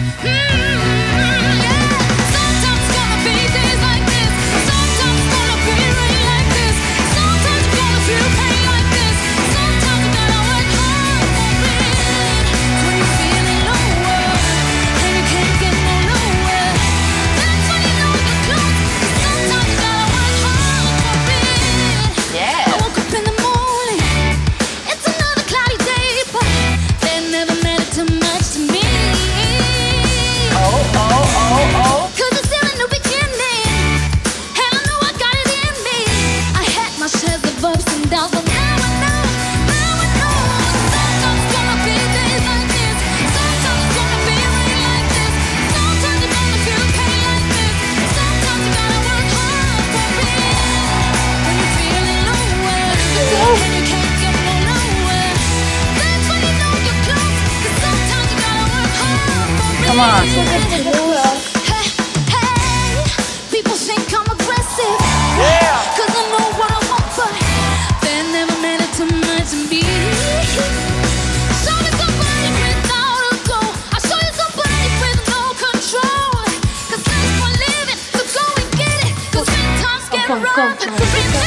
Come on. People think I'm aggressive. Yeah. 'Cause I know what I want, but they never meant it to much to me. Show me somebody without a goal. I'll show you somebody with no control. 'Cause life's for living, so go and get it. 'Cause when times get rough, remember.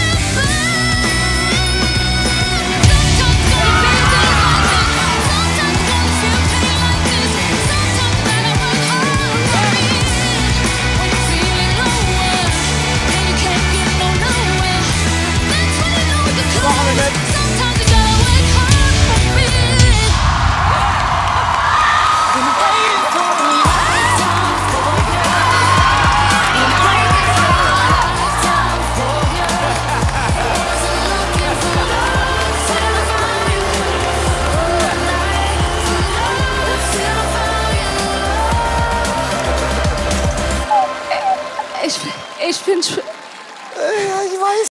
Ich bin